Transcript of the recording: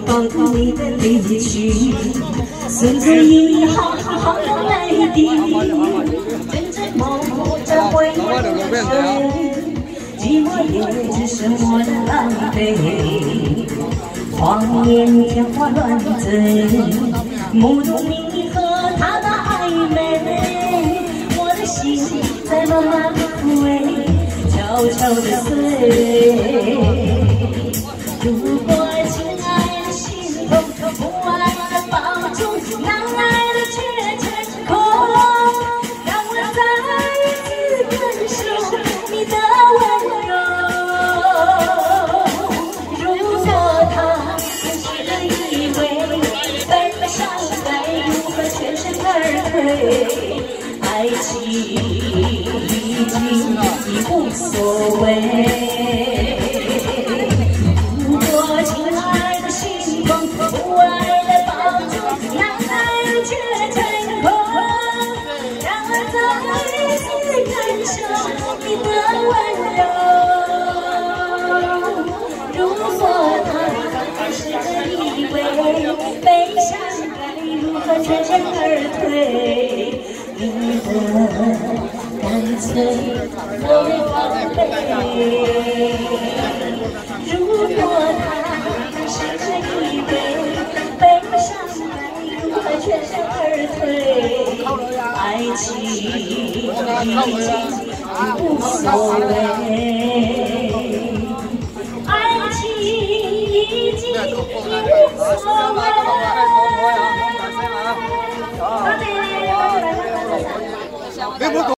抱着你的离去，孙子一行行的泪滴，阵阵模糊着回忆的水，寂寞也只剩我的狼狈。荒年天花乱坠，目睹你和他的暧昧，我的心在慢慢枯萎，悄悄地碎。如果亲爱的心痛，不爱的抱住，难挨的却成空，让我再一次感受你的温柔。如果他真实的以为悲伤该如何全身而退，爱情已无所谓。你的温柔，如果他真实的以为悲伤该如何全身而退，你的干脆我会防备。如果他真实的以为悲伤该如何全身而退，爱情已经无所谓，爱情已经无所谓。